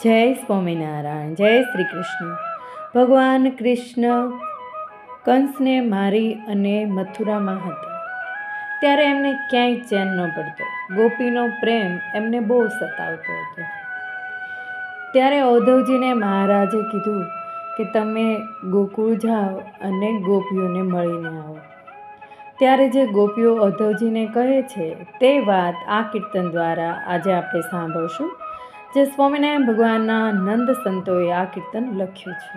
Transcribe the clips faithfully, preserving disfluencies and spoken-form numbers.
जय स्वामीनारायण। जय श्री कृष्ण। भगवान कृष्ण कंसने मारी अने मथुरामां हता त्यारे एमने क्यांय चैन न पड़तो। गोपीनो प्रेम एमने बहु सतावतो हतो। त्यारे औधवजीने महाराजे कीधुं के तमे गोकुळ जाओ अने गोपीओने मळीने आवो। त्यारे जे गोपीओ औधवजीने कहे छे ते वात आ कीर्तन द्वारा आजे आपणे सांभळशुं। जे स्वामीनारायण भगवानना नंद संतोए आ कीर्तन लख्युं छे।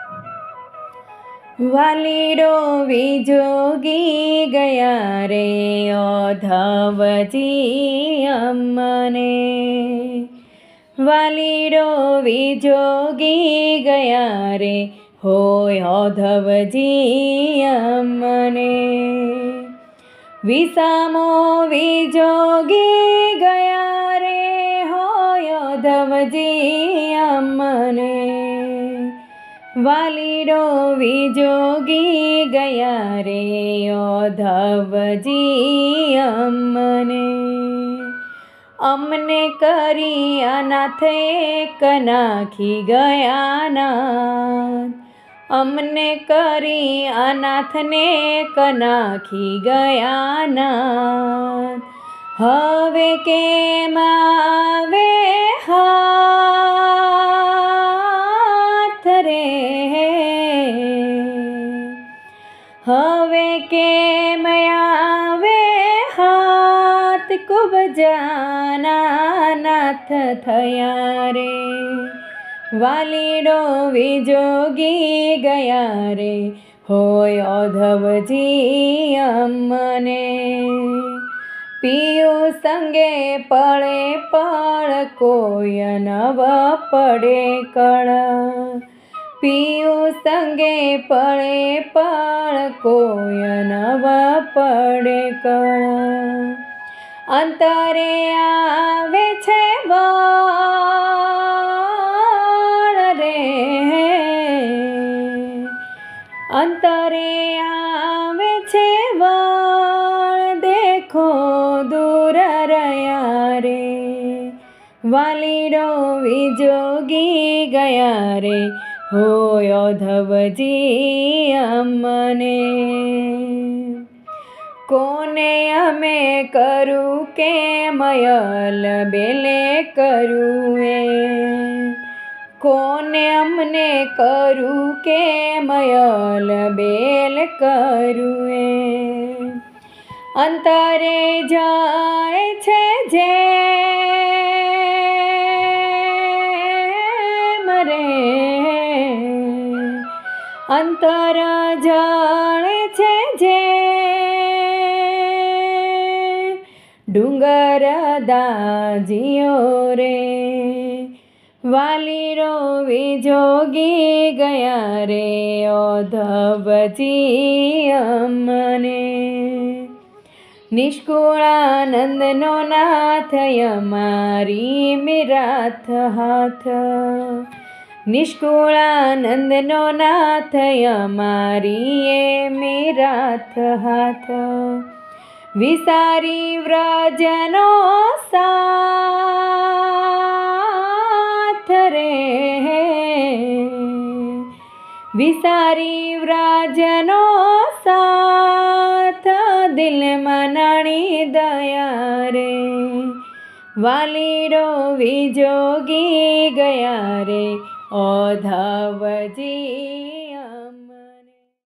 वालीडो विजोगी गया रे औधवजी अमने। वालीडो विजोगी गया रे होय औधवजी अमने। विसामो विजोगी गया रे होय औधवजी अमने। वालीडो विजोगी गया रे औधवजी अमने। अमने करी अनाथ एक नाखी गया नाथ। अमने करी अनाथ ने कनाखी गया नाथ। हवे केम आवे हाथ रे। हवे केम आवे हाथ खूब जाना नाथ थया रे। वालीडो विजोगी गया रे होय औधवजी अमने। पियु संगे पड़े पड़ कोय नव पड़े कळ। पियु संगे पड़े पड़ कोय नव पड़े कळ। अंतरे आवे छे बळ रे। अंतरे आवे छे बळ देखो दूर रया रे। वालीडो विजोगी गया रे होय औधवजी अमने। कोने अमे करू के मयल बेले करूए। कोने अमने करू के मयल बेल करूए। अंतरे जाए छे जे मरे। अंतर जाए छे जे डूंगर दाजियो रे। वालीडो विजोगी गया रे औधवजी अमने। निष्कुळानंदनो नाथ अमारी मीराथ हाथ। निष्कुळानंदनो नाथ अमारी ए मीराथ हाथ। विसारी व्रजनो साथ रे। विसारी व्रजनो साथ दिल मनाणी दया रे। वालीडो विजोगी गया रे औधवजी।